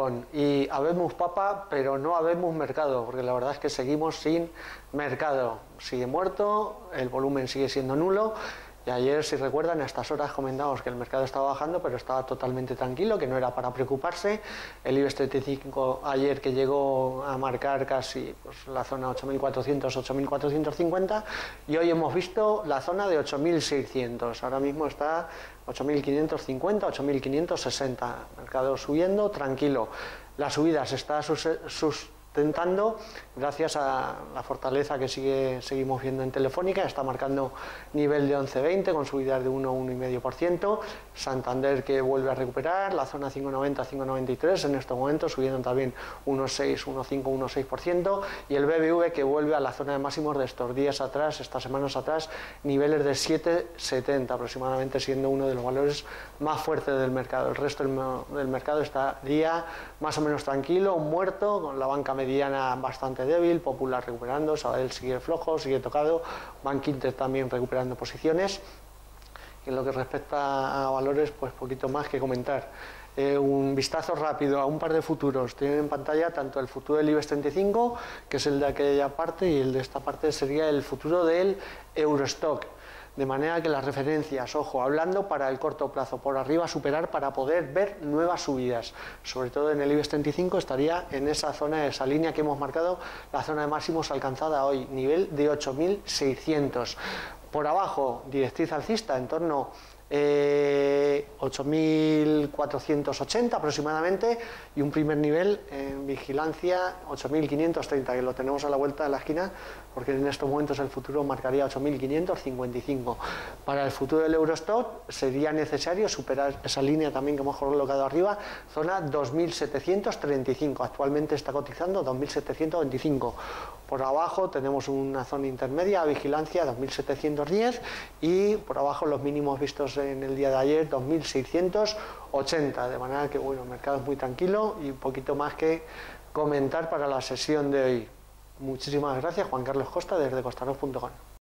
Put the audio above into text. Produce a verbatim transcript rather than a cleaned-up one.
Perdón, y habemos papa, pero no habemos mercado, porque la verdad es que seguimos sin mercado. Sigue muerto, el volumen sigue siendo nulo. Y ayer, si recuerdan, a estas horas comentamos que el mercado estaba bajando, pero estaba totalmente tranquilo, que no era para preocuparse. El IBEX treinta y cinco ayer, que llegó a marcar casi pues, la zona ocho mil cuatrocientos, ocho mil cuatrocientos cincuenta, y hoy hemos visto la zona de ocho mil seiscientos. Ahora mismo está ocho mil quinientos cincuenta, ocho mil quinientos sesenta. Mercado subiendo, tranquilo. La subida se está sus, sus Tentando, gracias a la fortaleza que sigue seguimos viendo en Telefónica. Está marcando nivel de once veinte con subidas de uno a uno coma cinco por ciento. Santander, que vuelve a recuperar la zona cinco noventa, cinco noventa y tres en estos momentos, subiendo también uno seis, uno cinco, uno seis por ciento. Y el B B V, que vuelve a la zona de máximos de estos días atrás, estas semanas atrás, niveles de siete setenta aproximadamente, siendo uno de los valores más fuertes del mercado. El resto del, del mercado estaría más o menos tranquilo, muerto, con la banca mediana bastante débil, Popular recuperando, Sabadell sigue flojo, sigue tocado, Bank Inter también recuperando posiciones. Y en lo que respecta a valores, pues poquito más que comentar. Eh, un vistazo rápido a un par de futuros. Tienen en pantalla tanto el futuro del IBEX treinta y cinco, que es el de aquella parte, y el de esta parte sería el futuro del Eurostock. De manera que las referencias, ojo, hablando para el corto plazo, por arriba superar para poder ver nuevas subidas. Sobre todo en el IBEX treinta y cinco estaría en esa zona, esa línea que hemos marcado, la zona de máximos alcanzada hoy, nivel de ocho mil seiscientos. Por abajo, directriz alcista en torno eh, ocho mil cuatrocientos ochenta aproximadamente, y un primer nivel en vigilancia ocho mil quinientos treinta, que lo tenemos a la vuelta de la esquina, porque en estos momentos el futuro marcaría ocho mil quinientos cincuenta y cinco. Para el futuro del Eurostock sería necesario superar esa línea también que hemos colocado arriba, zona dos mil setecientos treinta y cinco, actualmente está cotizando dos mil setecientos veinticinco. Por abajo tenemos una zona intermedia, vigilancia dos mil setecientos diez, y por abajo los mínimos vistos en el día de ayer, dos mil seiscientos ochenta, de manera que bueno, el mercado es muy tranquilo y un poquito más que comentar para la sesión de hoy. Muchísimas gracias, Juan Carlos Costa, desde costaros punto com.